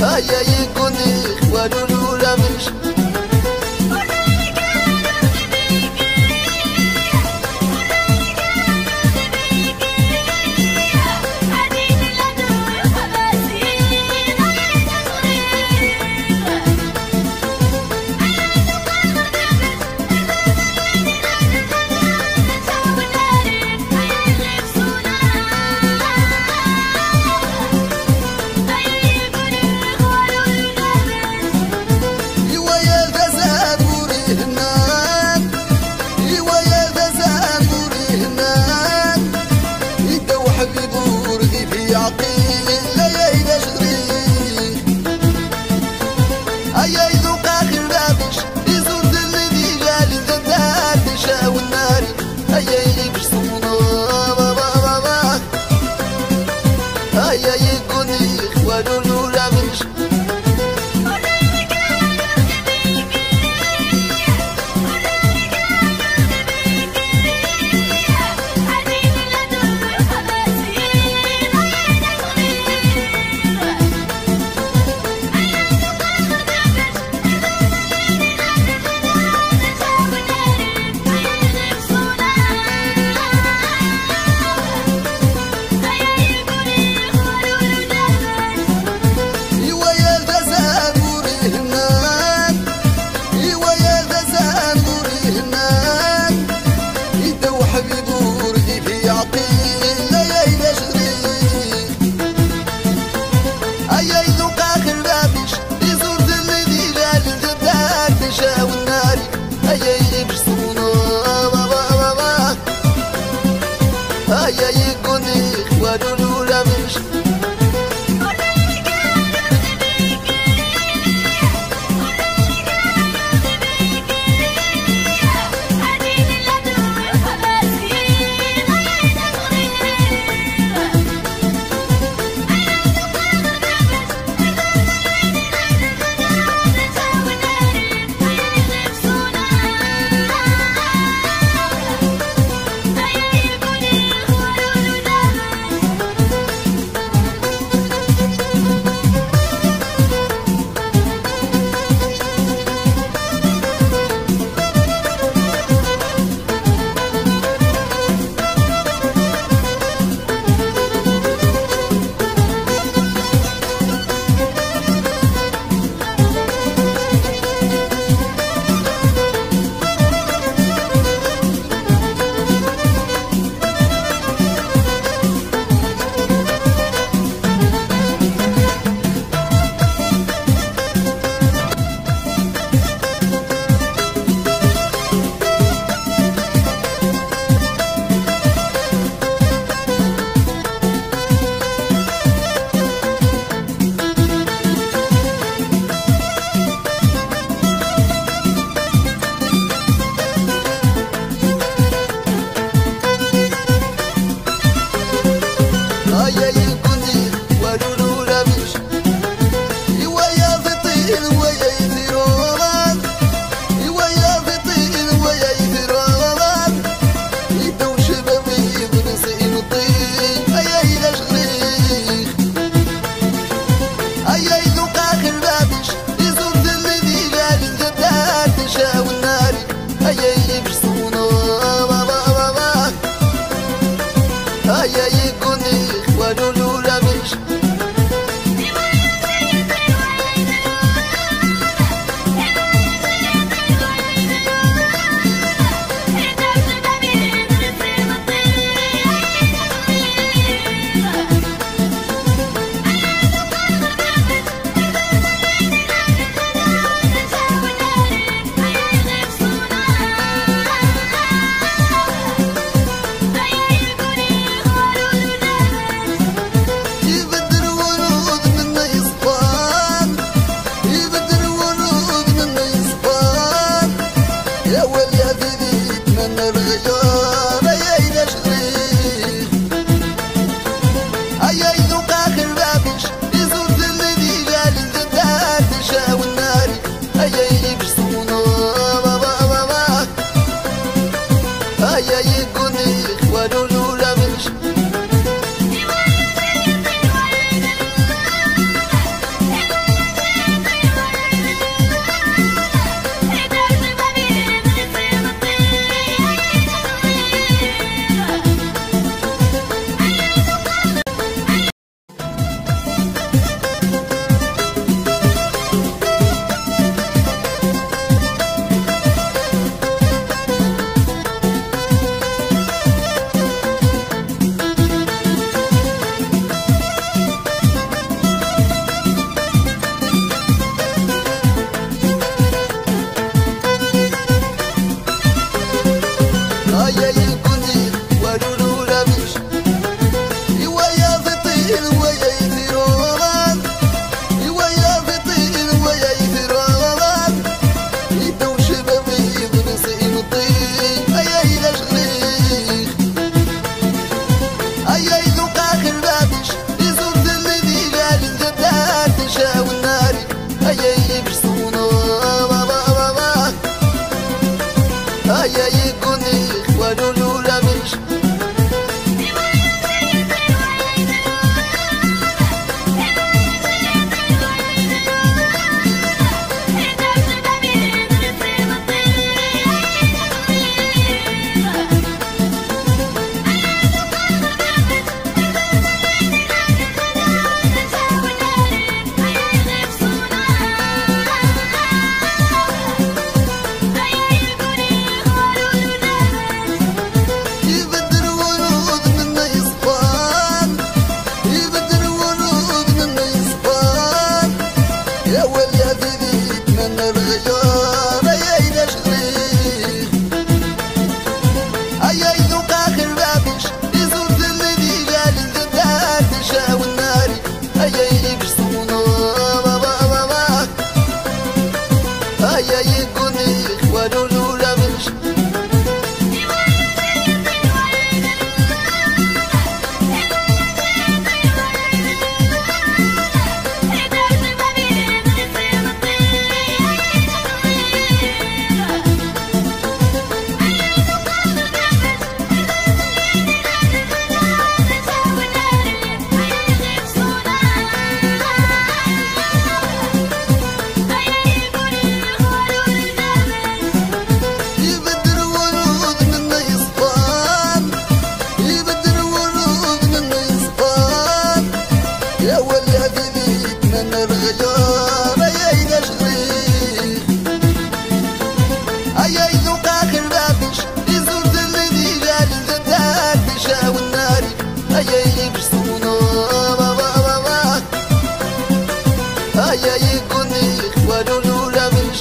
هيا يكوني ولولو لمش هيا يكوني ولولو لا مش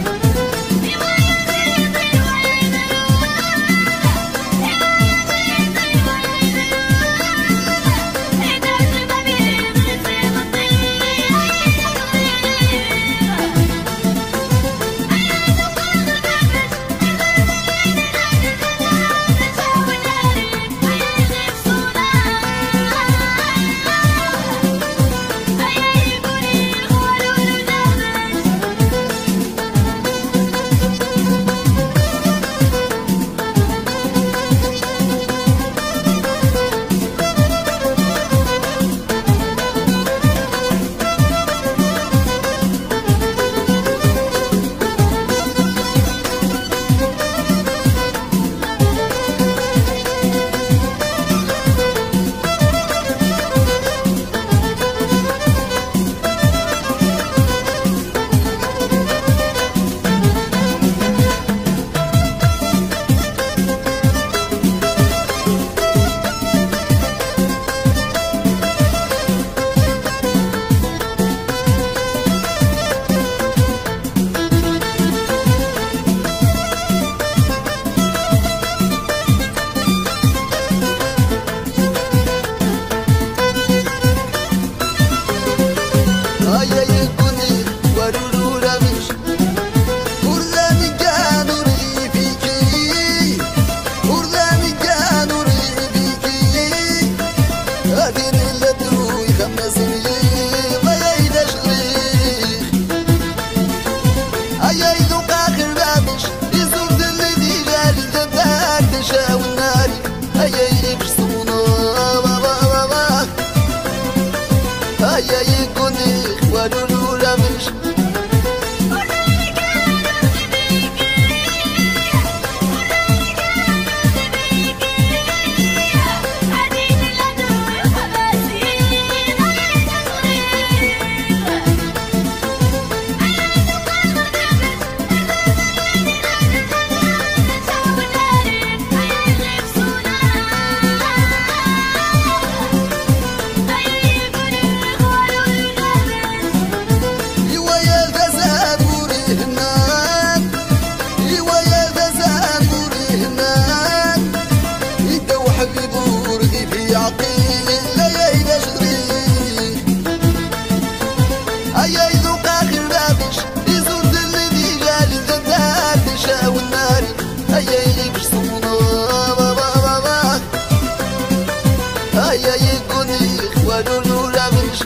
هيا يكوني ولولو لا مش ورلاني كانوري فيكي ورلاني كانوري فيكي هادين اللي تروي خمسني ضيا إذا شغليك هيا يذوق آخر لا مش يزور اللي جالي تبدأ تشاوي الناري هيا يبشصونا بابا هيا يكوني ولولو لا مش هيا يذوق آخر لابش يزور الذي جالي زداد تشاوي الناري هيا يبشصونا بابا هيا يكوني ولولو لا مش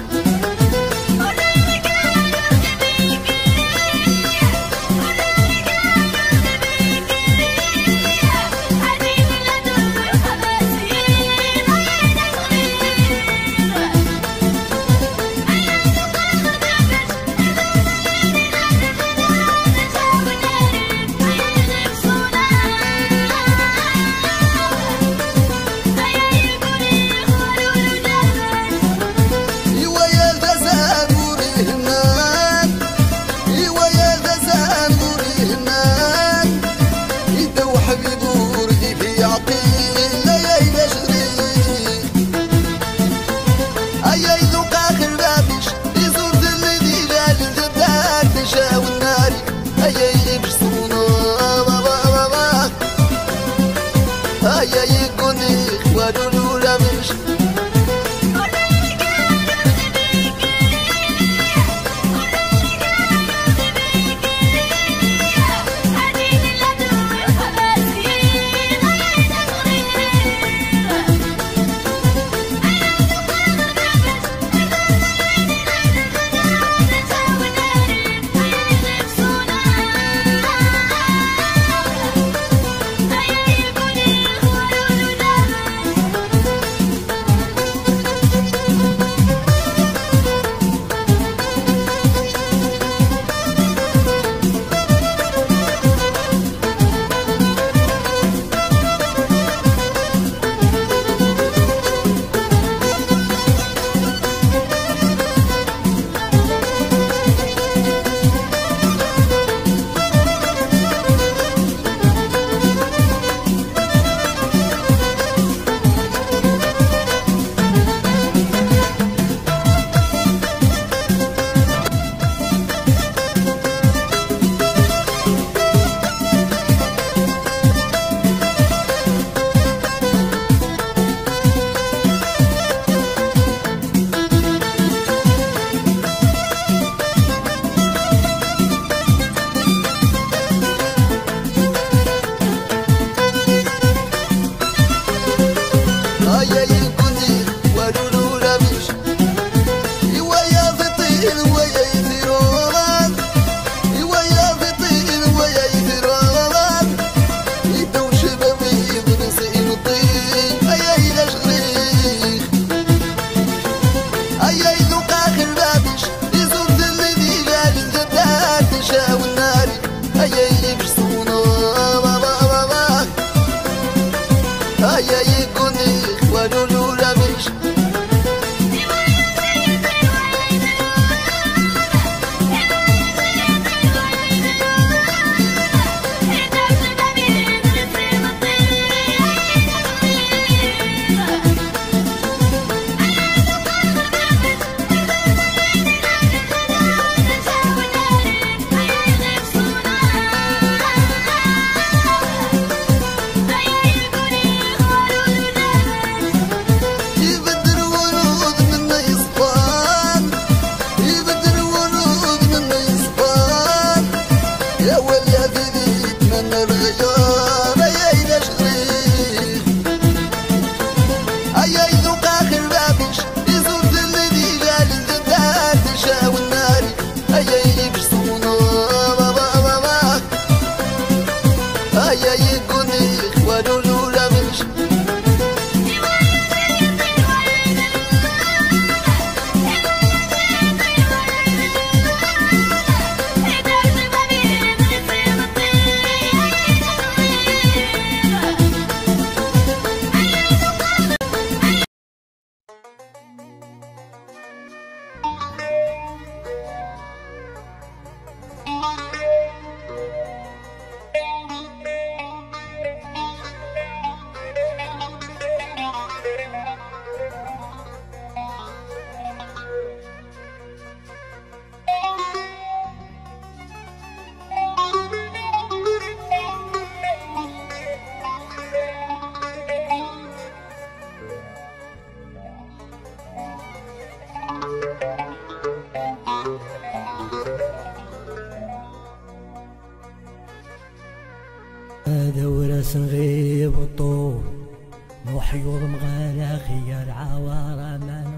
هذا وراس نغيب الطول وحيوض مغالا خيار عوارة مانو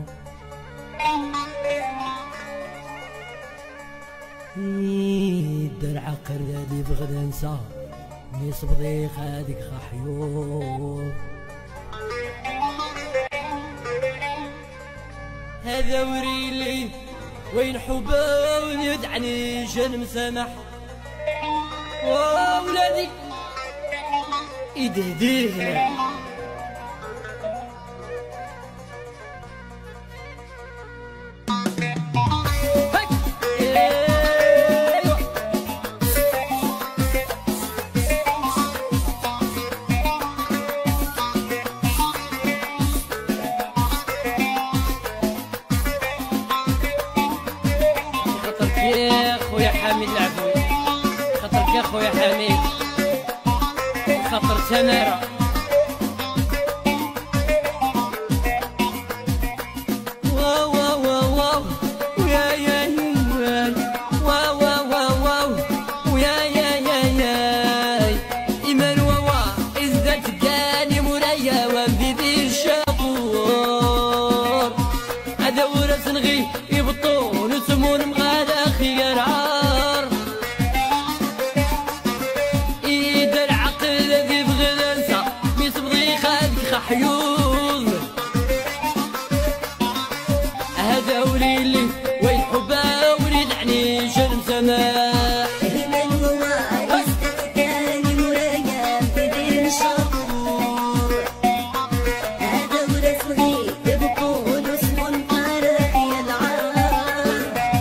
درع قردادي بغدا نسى نيس بضيق هاديك خحيوض هذا وريلي وين حبا ويدعني جن مسامح وولادي يدهديه خاطرك يا خويا حميد العبوي خاطرك يا خويا حميد خاطر سمارة واو واو واو واو ويا يا يا واو واو واو واو ويا يا يا يا إيمان واوا إذا تلقاني مولايا ومبيدي الشابور هذا وراس نغي يبطون وسمون مغالا خيار عار إيد العقل الذي بغدا نسى ميس بضيق هاديك خحيوض هذا وليلي وين حبا وريد عني جرم سماح إيمان ووا يستفتاني مولايا بدين شطور هذا وراس نغي يبطون وسمون قراخي العار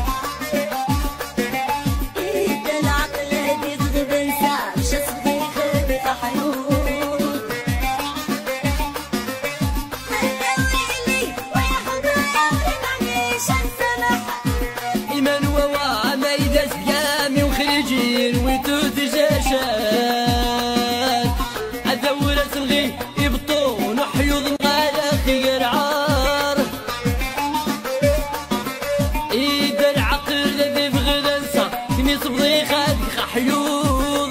إيد العقل هادي بغدا نسى مشى صديق هاديك حيوط هذا ويلي ويا حبايبي معليش نسامح إيمان ووا ما يداس قامي وخريجين ويتوت جاشات هذا وراس نغي يبطون وحيوض مغالا خيار عار إيد العقل الذي بغدا نسى كميس بضيق هاديك خحيوض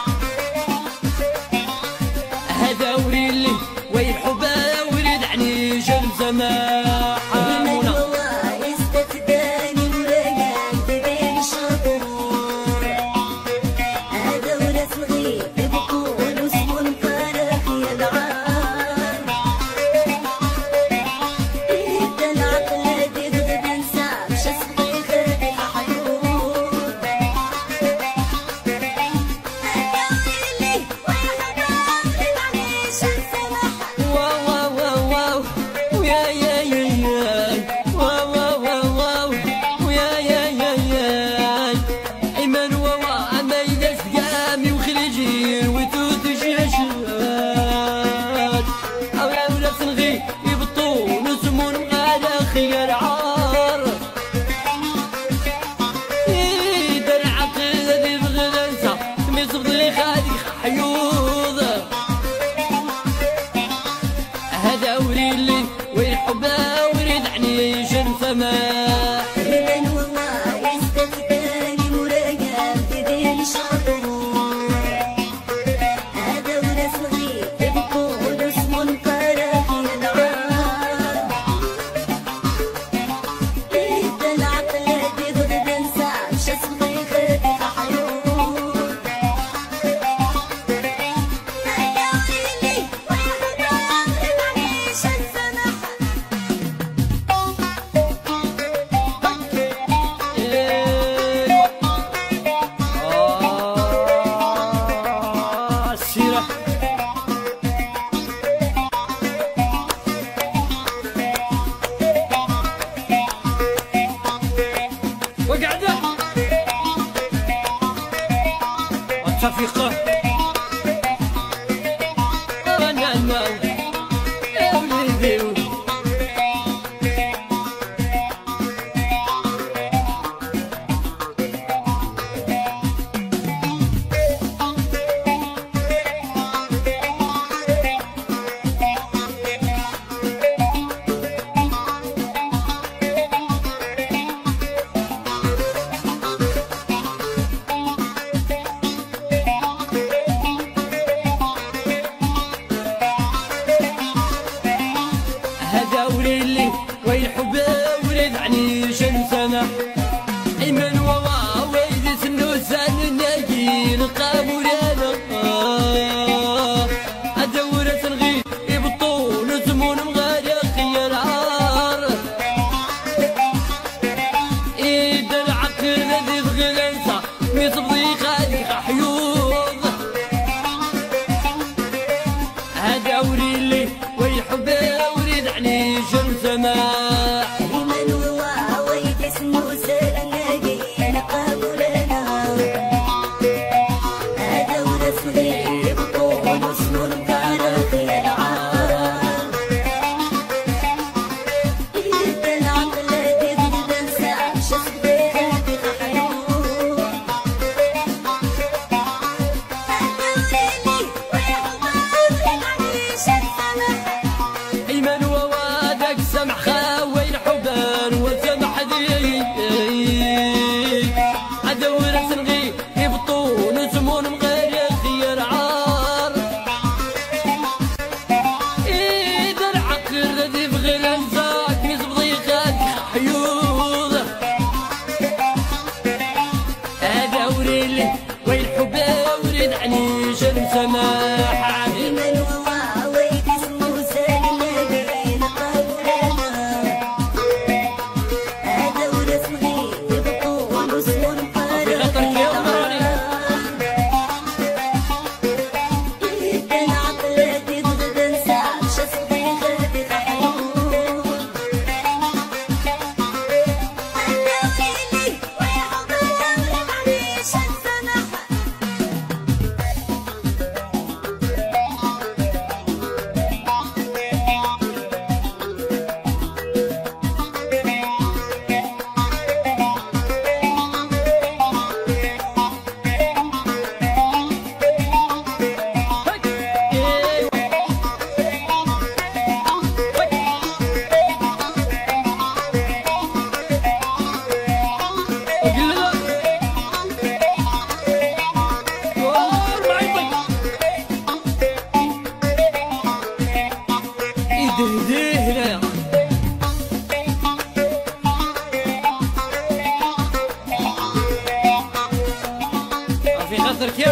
هذا وريلي وين حبا وريد عني جرم سماح إيمان ووا يستفتاني مولايا بدين شطور هذا وراس نغي يبطون وسمون قراخي العار إيد العقل هادي بغدا نسى مشى صديق هاديك حيوط هذا ويلي ويا حبايبي معليش نسامح واو واو واو واو ويا يا يا يا واو واو واو واو ويا يا يا يا إيمان واوا ما يداس قامي وخريجين ويتوت جاشات أو يا وراس نغي يبطون وسمون مغالا خيار عار إيد العقل الذي بغدا نسى ميس بضيق هاديك حيوض هذا وريلي وين حبا وريد عني جرم سماح إيمان ووا يستفتاني مولايا بدين شطور هذا وراس نغي يبطون وسمون قراخي العار إيد العقل هادي بغدا نسى مشى صديق هاديك حيوط هذا ويلي ويا حبايبي معليش نسامح السيرة وقعدة التفيقة أنا الماء يا وليدي اللي وين حبي وريد عني شلم سماح من هو ويك اسمه سالم بين قبرنا هذا ورسمي بطول وسمو في خاطرك يا